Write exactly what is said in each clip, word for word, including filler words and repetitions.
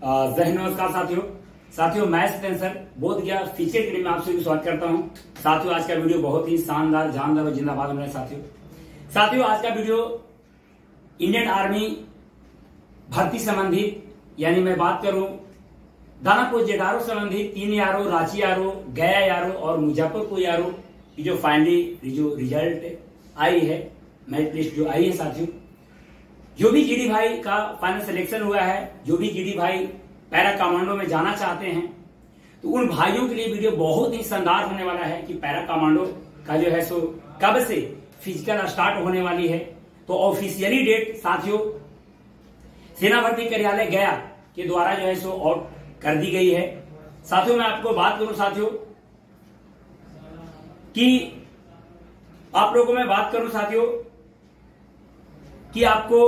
जय नमस्कार साथियों साथियों मैं सर बोध गया फिजिकल ट्रेनिंग में आप सभी को स्वागत करता हूं। साथियों आज का वीडियो बहुत ही शानदार जानदार और जिंदाबाद होने वाला है। साथियों साथियों आज का वीडियो इंडियन आर्मी भर्ती संबंधित, यानी मैं बात करूं दानापुर जेडारो संबंधित तीन यारो, रांची यारो, गया यारो और मुजफ्फरपुर यारो की जो फाइनली जो रिजल्ट आई है, मेरिट लिस्ट जो आई है साथियों, जो भी जीडी भाई का फाइनल सिलेक्शन हुआ है, जो भी जीडी भाई पैरा कमांडो में जाना चाहते हैं, तो उन भाइयों के लिए वीडियो बहुत ही शानदार होने वाला है कि पैरा कमांडो का जो है सो कब से फिजिकल स्टार्ट होने वाली है। तो ऑफिशियली डेट साथियों सेना भर्ती कार्यालय गया के द्वारा जो है सो आउट कर दी गई है। साथियों मैं आपको बात करूं साथियों कि आप लोगों को मैं बात करूं साथियों कि आपको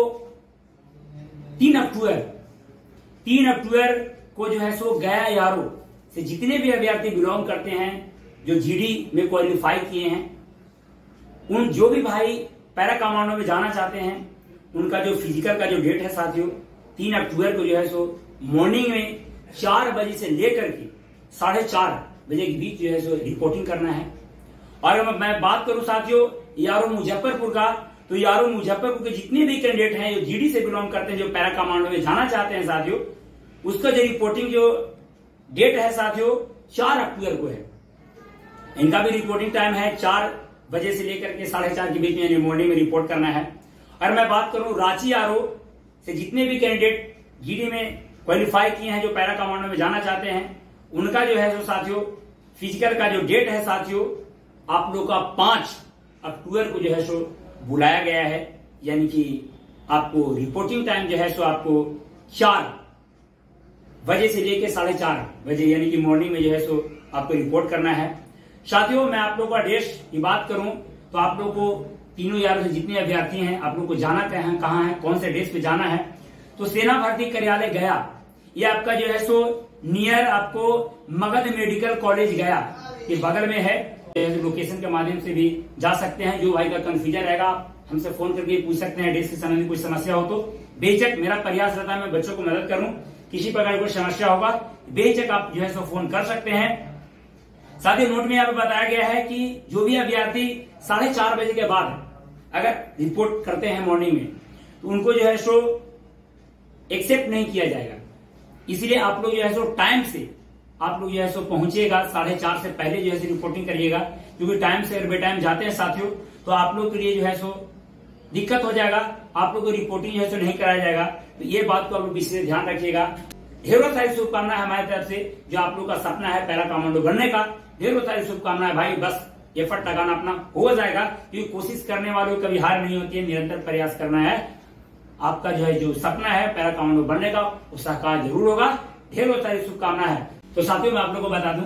तीन अक्टूबर तीन अक्टूबर को जो है सो गया यारो से जितने भी अभ्यर्थी बिलोंग करते हैं, जो जीडी में क्वालिफाई किए हैं, उन जो भी भाई पैरा कमांडो में जाना चाहते हैं, उनका जो फिजिकल का जो डेट है साथियों तीन अक्टूबर को जो है सो मॉर्निंग में चार बजे से लेकर के साढ़े चार बजे के बीच जो है सो रिपोर्टिंग करना है। और अगर मैं बात करूं साथियों यारो मुजफ्फरपुर का, तो यारो मुजफ्फरपुर के जितने भी कैंडिडेट हैं जो जीडी से बिलोंग करते हैं, जो पैरा कमांडो में जाना चाहते हैं साथियों, उसका जो रिपोर्टिंग जो डेट है साथियों चार अक्टूबर को है। इनका भी रिपोर्टिंग टाइम है चार बजे से लेकर के साढ़े चार के बीच में मॉर्निंग में रिपोर्ट करना है। और मैं बात करूं रांची यारो से जितने भी कैंडिडेट जीडी में क्वालिफाई किए हैं, जो पैरा कमांडो में जाना चाहते हैं, उनका जो है जो साथियों फिजिकल का जो डेट है साथियों आप लोग का पांच अक्टूबर को जो है सो बुलाया गया है। यानी कि आपको रिपोर्टिंग टाइम जो है सो आपको चार बजे से लेकर साढ़े चार बजे यानी कि मॉर्निंग में जो है सो आपको रिपोर्ट करना है। साथियों मैं आप लोग का देश की बात करूं तो आप लोग को तीनों यारों से जितने अभ्यर्थी हैं, आप लोग को जाना कहां कहां है, कौन से देश पे जाना है, तो सेना भर्ती कार्यालय गया ये आपका जो है सो नियर आपको मगध मेडिकल कॉलेज गया के बगल में है। लोकेशन के माध्यम से भी जा सकते हैं। जो भाई का कंफ्यूजन रहेगा हमसे फोन करके पूछ सकते हैं। डेट के समय में कोई समस्या हो तो बेझक मेरा प्रयास रहता है मैं बच्चों को मदद करूं। किसी प्रकार की कोई समस्या होगा बेझक आप जो है सो फोन कर सकते हैं। साथ ही नोट में यहाँ पे बताया गया है कि जो भी अभ्यर्थी साढ़े चार बजे के बाद अगर रिपोर्ट करते हैं मॉर्निंग में, तो उनको जो है सो एक्सेप्ट नहीं किया जाएगा। इसलिए आप लोग जो है सो टाइम से आप लोग जो है सो पहुंचेगा, साढ़े चार से पहले जो है सो रिपोर्टिंग करिएगा, क्योंकि टाइम से बे टाइम जाते हैं साथियों तो आप लोग के लिए जो है सो दिक्कत हो जाएगा, आप लोग को रिपोर्टिंग जो है सो नहीं कराया जाएगा। तो ये बात को आप लोग विशेष ध्यान रखिएगा। ढेरों सारी शुभकामनाएं हमारी तरफ से, जो आप लोग का सपना है पैरा कमांडो बनने का, ढेरों सारी शुभकामनाएं भाई। बस एफर्ट लगाना अपना हो जाएगा, क्योंकि कोशिश करने वालों को कभी हार नहीं होती है, निरंतर प्रयास करना है। आपका जो है जो सपना है पैरा कमांडो बनने का वो साकार जरूर होगा। ढेरों सारी शुभकामनाएं है। तो साथियों मैं आप लोगों को बता दूं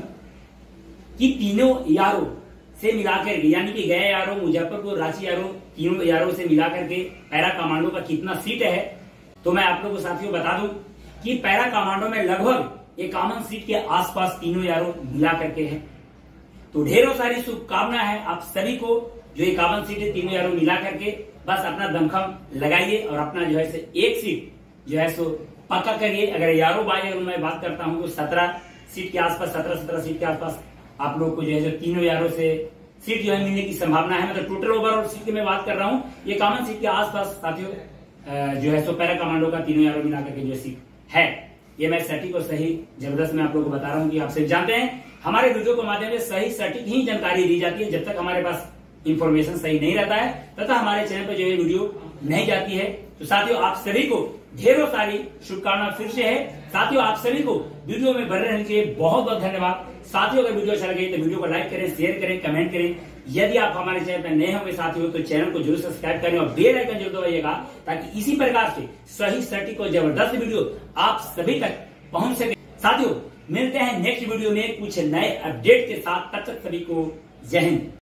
कि तीनों यारों से मिलाकर यानी कि गया यारो, मुजफ्फरपुर, रांची यारो, तीनों यारों से मिलाकर के पैरा कमांडो का कितना सीट है, तो मैं आप लोगों को साथियों बता दूं कि पैरा कमांडो में लगभग इक्यावन सीट के आसपास तीनों यारों मिला करके है। तो ढेरों सारी शुभकामना है आप सभी को। जो इक्यावन सीट है तीनों यारों मिला करके बस अपना दमखम लगाइए और अपना जो है एक सीट जो है सो पक्का करिए। अगर यारों बाई अगर मैं बात करता हूं तो सत्रह सीट के आसपास सत्रह सत्रह सीट के आसपास आप लोग को जो है जो तीनों यारों से सीट जो है मिलने की संभावना है। मतलब टोटल ओवरऑल सीट की मैं बात कर रहा हूँ, ये कॉमन सीट के आसपास साथियों जो है सो पैरा कमांडो का तीनों यारों मिलाकर के जो सीट है, ये मैं सटीक और सही जबरदस्त मैं आप लोग को बता रहा हूँ कि आप सभी जानते हैं हमारे वीडियो के माध्यम से सही सटीक ही जानकारी दी जाती है। जब तक हमारे पास इंफॉर्मेशन सही नहीं रहता है तथा हमारे चैनल पर जो है वीडियो नहीं जाती है। तो साथियों आप सभी को ढेरों सारी शुभकामनाएं फिर से है। साथियों आप सभी को वीडियो में बने रहने के लिए बहुत बहुत धन्यवाद। साथियों अगर वीडियो अच्छा लगे तो वीडियो को लाइक करें, शेयर करें, कमेंट करें। यदि आप हमारे चैनल पर नए होंगे साथियों तो चैनल को जरूर सब्सक्राइब करें और बेल आइकन जरूर दबाइएगा, ताकि इसी प्रकार से सही सटीक और जबरदस्त वीडियो आप सभी तक पहुंच सके। साथियों मिलते हैं नेक्स्ट वीडियो में कुछ नए अपडेट के साथ। तब तक सभी को जय हिंद।